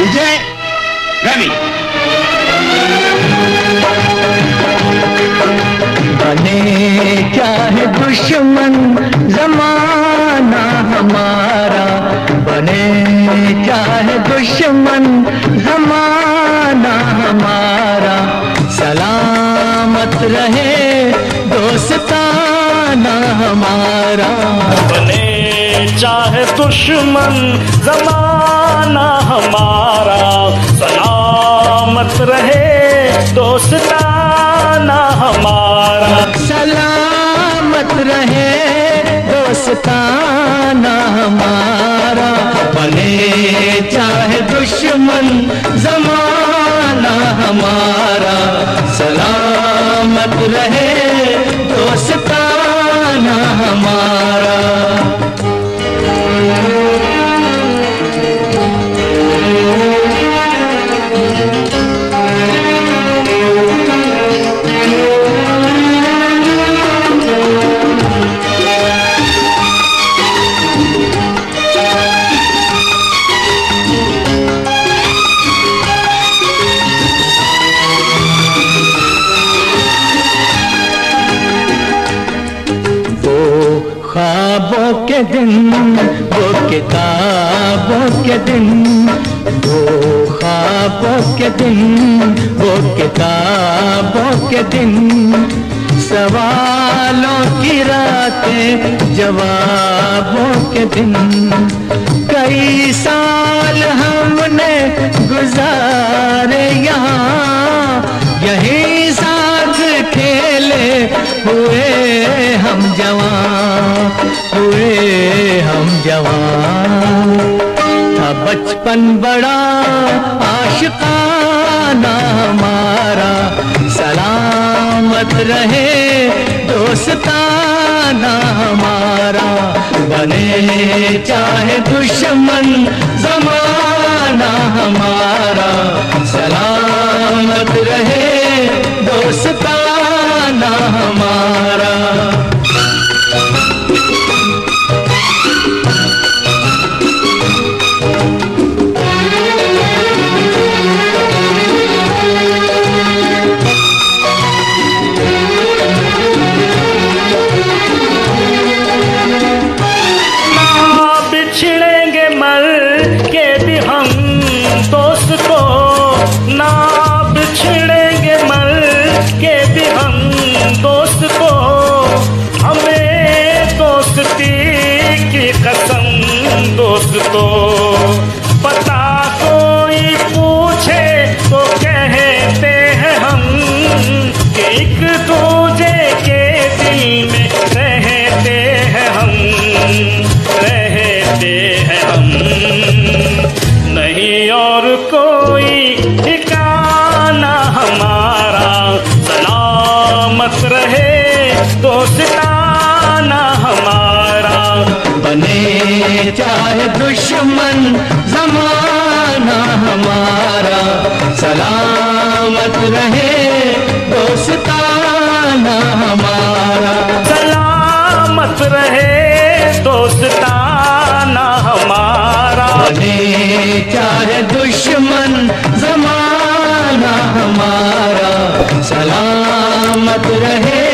विजय रवि। बने चाहे दुश्मन जमाना हमारा, बने चाहे दुश्मन जमाना हमारा, सलामत रहे दोस्ताना हमारा। बने चाहे दुश्मन जमाना हमारा, सलामत रहे दोस्ताना हमारा। सलामत रहे दोस्ताना हमारा, बने चाहे दुश्मन जमाना हमारा, सलामत रहे दोस्ताना हमारा। ख्वाबों के दिन, वो किताबों के दिन, वो ख्वाबों के दिन, वो किताबों के दिन, सवालों की रातें जवाबों के दिन। कई साल हमने गुजारे यहाँ, यही साथ खेले हुए हम जवान, हुए हम जवान। था बचपन बड़ा आशिकाना हमारा, सलामत रहे दोस्ताना हमारा। बने चाहे दुश्मन जमाना हमारा, सलामत रहे दोस्ताना हमारा। बिछड़ेंगे मर के भी हम दोस्त को, ना बिछड़ेंगे मर के भी हम दोस्त को। हमें दोस्ती की कसम दोस्त तो, पता कोई पूछे तो कहते हैं हम कि एक दूजे के दिल में रहते हैं हम, रहते हैं हम। नहीं और कोई ठिकाना हमारा, सलामत रहे दोस्ताना हमारा। बने चाहे दुश्मन जमाना हमारा, सलामत रहे दोस्ताना हमारा। सलामत रहे दोस्ताना हमारा। बने चाहे दुश्मन जमाना हमारा, सलामत रहे